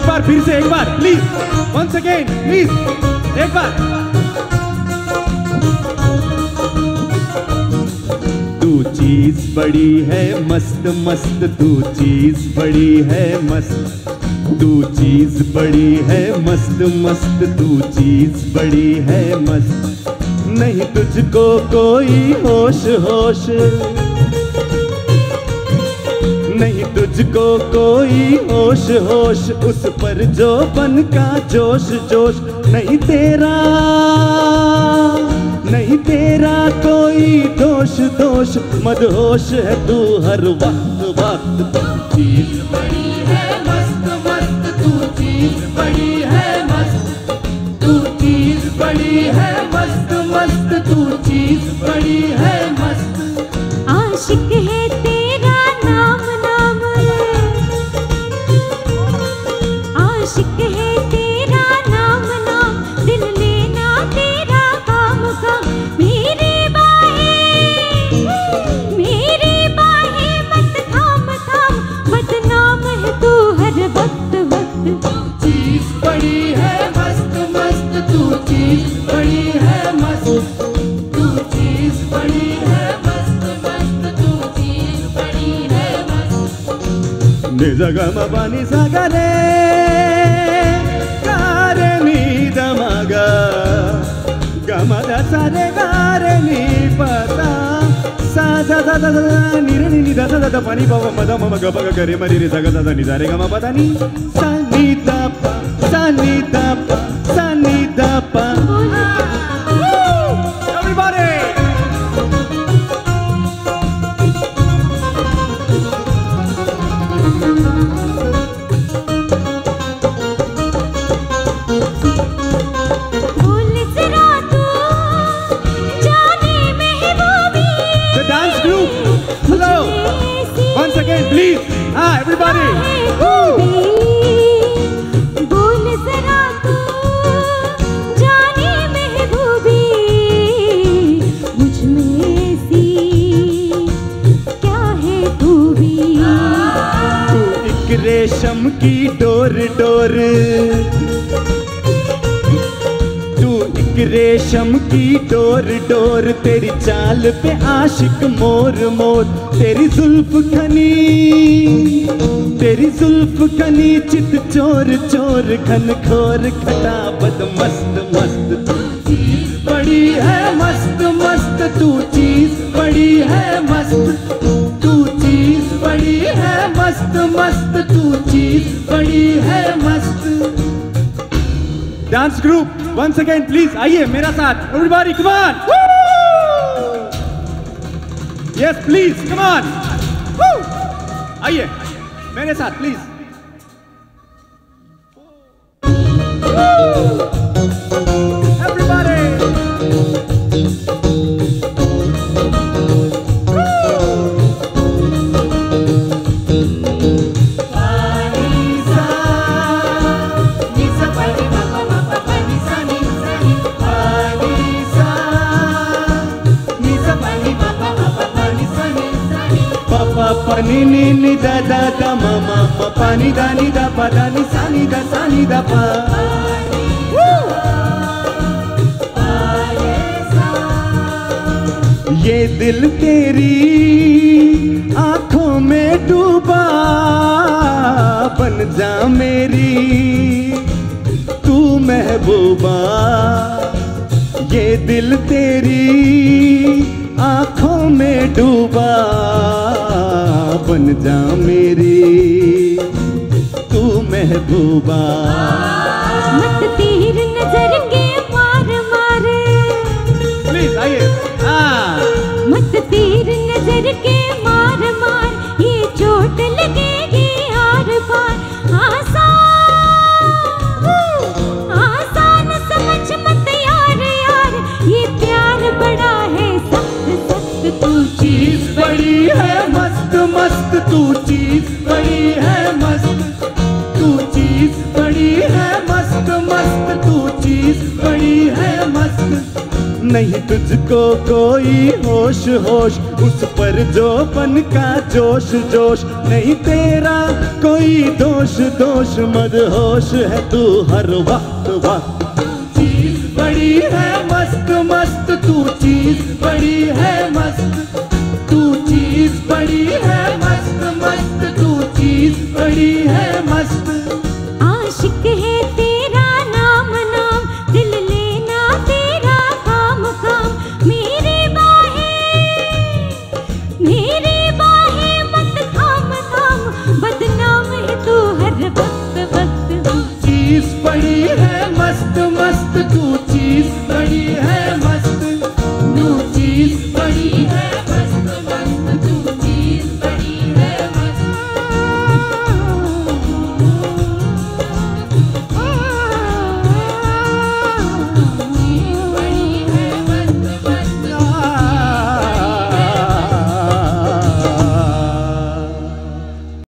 एक बार फिर से, एक बार प्लीज, वंस अगेन प्लीज, एक बार। तू चीज बड़ी है मस्त मस्त, तू चीज बड़ी है मस्त, तू चीज बड़ी है मस्त मस्त, तू चीज बड़ी है मस्त। नहीं तुझको कोई होश होश, नहीं तुझको कोई होश होश, उस पर जो बन का जोश जोश। नहीं तेरा, नहीं तेरा कोई दोष दोष, मदहोश है तू हर वक्त वक्त। तू चीज बड़ी है मस्त मस्त, तू चीज बड़ी है मस्त, तू चीज बड़ी है मस्त मस्त, तू चीज बड़ी है मस्त। आशिक है तेरा नाम नाम, आशिक है तेरा नाम नाम, दिल लेना तेरा काम काम। मेरी बाहें मत थाम थाम, बदनाम है तू हर वक्त वक्त। तू चीज बड़ी है मस्त मस्त, तू चीज बड़ी है मस्त, तू चीज बड़ी है मस्त मस्त, तू चीज बड़ी है मस्त। निजा ग म प नि सा ग रे गा रे नि द म ग, ग म द सा रे गा रे नि प सा, सा सा सा सा सा नि रे नि द सा द प नि प म द म ग प ग रे म रे रे सा ग सा नि दा रे ग म प द नि सा नि द प, सा नि द प, सा नि द प। Everybody! बोल जरा तू जाने महबूबी। The dance group, hello, once again please, everybody. बोल जरा तू जाने महबूबी, मुझ में ऐसी क्या है खूबी। तू एक रेशम की डोर डोर, तू एक रेशम की डोर डोर, तेरी चाल पे आशिक मोर मोर। तेरी जुल्फ खनी, तेरी जुल्फ खनी, चित चोर चोर, खन खोर खटा बद मस्त मस्त। तू चीज बड़ी है मस्त मस्त, तू चीज बड़ी है मस्त, तू चीज बड़ी है मस्त मस्त, तू चीज बड़ी है मस्त। Dance group once again please, आइए मेरा साथ, everybody come on, yes please come on, आइए मेरे साथ please. Everybody! Pani ni ni da da da mama, pa ni da pa da ni sa ni da pa. ये दिल तेरी आंखों में डूबा, बन जा मेरी तू महबूबा। ये दिल तेरी आंखों में डूबा, बन जा मेरी तू महबूबा। मत तीर नजर के मार मार, प्लीज आइए। मत तीर नजर के मार मार, ये चोट लगेगी आर पार। आसान समझ मत यार यार, ये प्यार बड़ा है सख्त सख्त। तू चीज बड़ी है मस्त मस्त, तू चीज बड़ी है मस्त, तू चीज बड़ी है मस्त मस्त, नहीं तुझको कोई होश होश, उस पर जो बन का जोश जोश, नहीं तेरा कोई दोष दोष, मदहोश है तू हर वक्त वक्त। चीज बड़ी है मस्त मस्त, तू चीज बड़ी है मस्त, तू चीज बड़ी है मस्त मस्त, तू चीज बड़ी है मस्त।